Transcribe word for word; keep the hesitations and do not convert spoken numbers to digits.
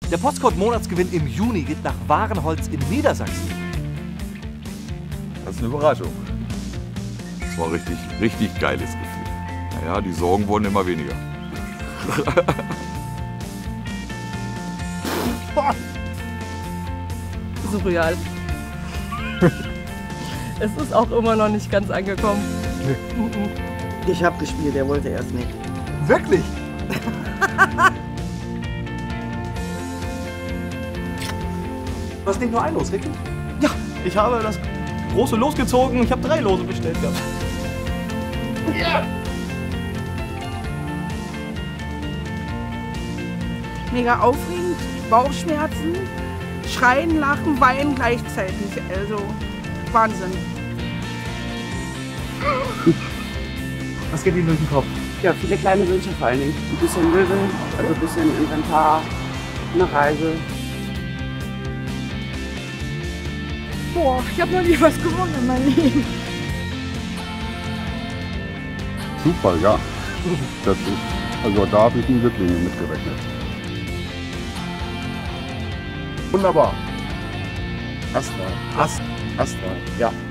Der Postcode-Monatsgewinn im Juni geht nach Warenholz in Niedersachsen. Das ist eine Überraschung. Das war richtig, richtig geiles Gefühl. Naja, die Sorgen wurden immer weniger. Surreal. Es ist auch immer noch nicht ganz angekommen. Nee. Ich habe gespielt, er wollte erst nicht. Wirklich? Du hast nicht nur ein Los, richtig? Ja, ich habe das große Los gezogen. Ich habe drei Lose bestellt gehabt. Ja! Mega aufregend, Bauchschmerzen, schreien, lachen, weinen gleichzeitig. Also Wahnsinn. Was geht Ihnen durch den Kopf? Ja, viele kleine Wünsche vor allen Dingen. Ein bisschen Möbel, also ein bisschen Inventar, eine Reise. Boah, ich habe noch nie was gewonnen in meinem Leben. Zufall, ja. Das ist, also da habe ich wirklich nicht mitgerechnet. Wunderbar. Astral. Ast, Astral, ja.